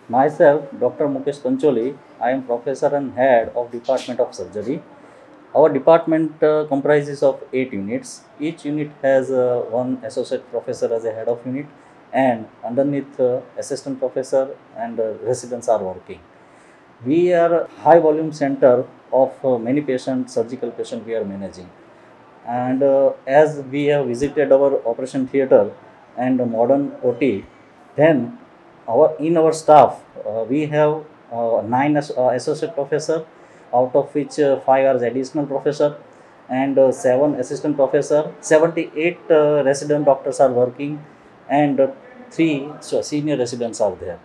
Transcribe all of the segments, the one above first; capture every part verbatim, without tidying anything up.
Myself, Doctor Mukesh Pancholi, I am professor and head of Department of Surgery. Our department uh, comprises of eight units. Each unit has uh, one associate professor as a head of unit, and underneath uh, assistant professor and uh, residents are working. We are a high volume center of uh, many patients, surgical patients we are managing. And uh, as we have visited our operation theater and modern O T, then our in our staff uh, we have uh, nine as, uh, associate professor, out of which uh, five are additional professor and uh, seven assistant professor. seventy-eight uh, resident doctors are working, and uh, three so senior residents are there.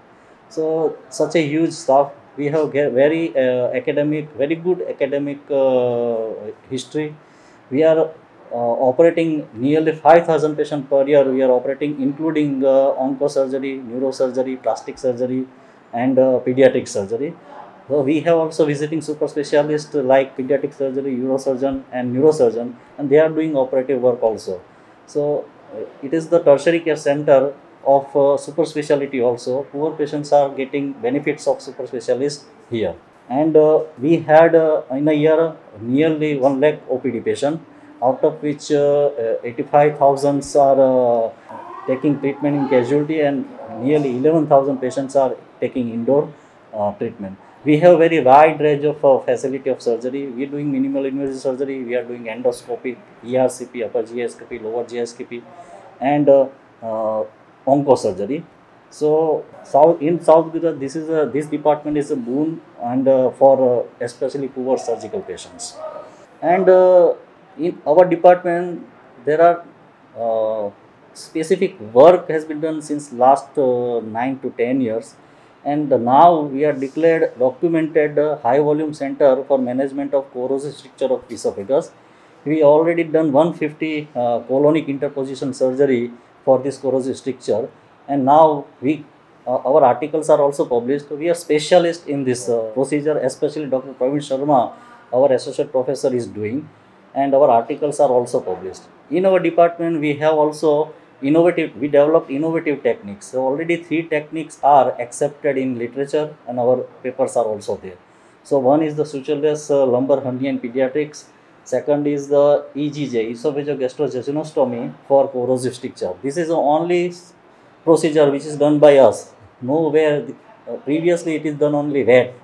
So such a huge staff. We have ge- very uh, academic, very good academic uh, history. We are uh, operating nearly five thousand patients per year. We are operating including uh, oncosurgery, neurosurgery, plastic surgery, and uh, pediatric surgery. So we have also visiting super specialists like pediatric surgery, neurosurgeon, and neurosurgeon, and they are doing operative work also. So uh, it is the tertiary care center of uh, super specialty also. Poor patients are getting benefits of super specialist here. And uh, we had uh, in a year nearly one lakh O P D patient, out of which uh, uh, eighty-five thousand are uh, taking treatment in casualty, and nearly eleven thousand patients are taking indoor uh, treatment. We have very wide range of uh, facility of surgery. We are doing minimal invasive surgery. We are doing endoscopy, E R C P, upper G I S K P, lower G I S K P, and uh, uh, oncosurgery. So South in South Gujarat, this is a this department is a boon, and uh, for uh, especially poor surgical patients. And uh, in our department, there are uh, specific work has been done since last uh, nine to ten years, and now we are declared documented uh, high volume center for management of corrosive stricture of esophagus. We already done one hundred fifty uh, colonic interposition surgery for this corrosive stricture, and now we uh, our articles are also published. We are specialists in this uh, procedure, especially Doctor Praveen Sharma, our associate professor, is doing, and our articles are also published. In our department, we have also innovative, we developed innovative techniques. So already three techniques are accepted in literature, and our papers are also there. So one is the sutureless uh, lumbar hernia in pediatrics. Second is the E G J, esophagogastrojejunostomy for corrosive stricture. This is the only s- procedure which is done by us. Nowhere, uh, previously it is done only rat.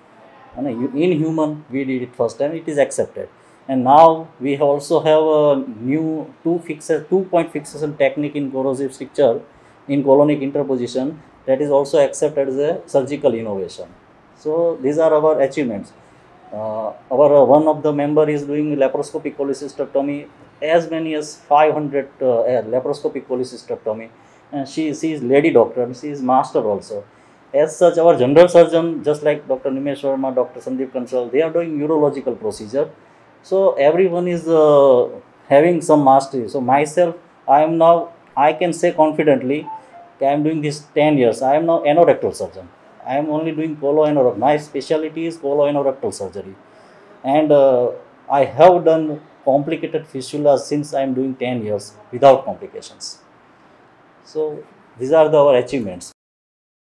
And in human, we did it first time, it is accepted. And now we also have a new two fixer, two point fixation technique in corrosive stricture in colonic interposition, that is also accepted as a surgical innovation. So these are our achievements. Uh, our uh, one of the member is doing laparoscopic cholecystectomy, as many as five hundred uh, uh, laparoscopic cholecystectomy, and she, she is lady doctor, and she is master also. As such, our general surgeon, just like Doctor Nimesh Verma, Doctor Sandeep Kansal, they are doing urological procedure. So everyone is uh, having some mastery. So myself, I am now, I can say confidently, I am doing this ten years. I am now anorectal surgeon. I am only doing coloanorectal. My specialty is coloanorectal surgery, and uh, I have done complicated fistula since I am doing ten years without complications. So these are the, our achievements.